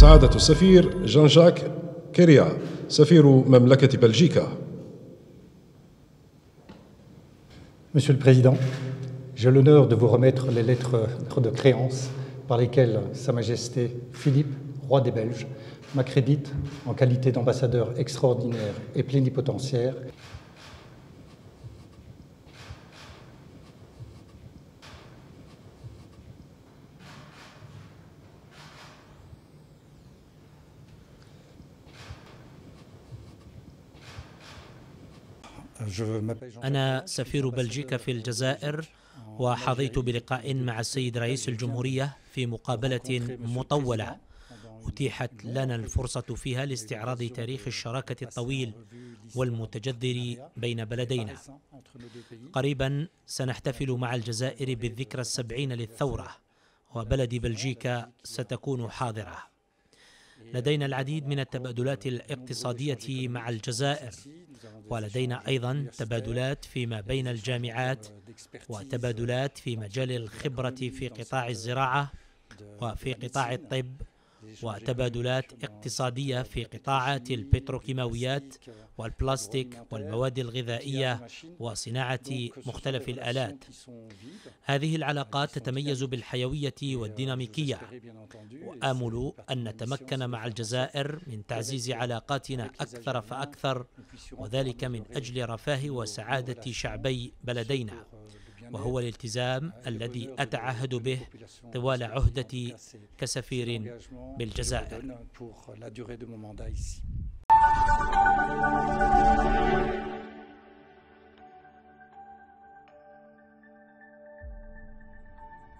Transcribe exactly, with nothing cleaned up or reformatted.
سعادة السفير جان جاك كيريا سفير مملكة بلجيكا. Monsieur le Président, j'ai l'honneur de vous remettre les lettres de créance par lesquelles Sa Majesté Philippe, roi des Belges, m'accrédite en qualité d'ambassadeur extraordinaire et plénipotentiaire. أنا سفير بلجيكا في الجزائر، وحظيت بلقاء مع السيد رئيس الجمهورية في مقابلة مطولة أتيحت لنا الفرصة فيها لاستعراض تاريخ الشراكة الطويل والمتجذر بين بلدينا. قريبا سنحتفل مع الجزائر بالذكرى السبعين للثورة، وبلد بلجيكا ستكون حاضرة. لدينا العديد من التبادلات الاقتصادية مع الجزائر، ولدينا أيضا تبادلات فيما بين الجامعات وتبادلات في مجال الخبرة في قطاع الزراعة وفي قطاع الطب، وتبادلات اقتصادية في قطاعات البتروكيماويات والبلاستيك والمواد الغذائية وصناعة مختلف الآلات. هذه العلاقات تتميز بالحيوية والديناميكية، وآمل أن نتمكن مع الجزائر من تعزيز علاقاتنا أكثر فأكثر، وذلك من أجل رفاه وسعادة شعبي بلدينا، وهو الالتزام الذي أتعهد به طوال عهدتي كسفير بالجزائر.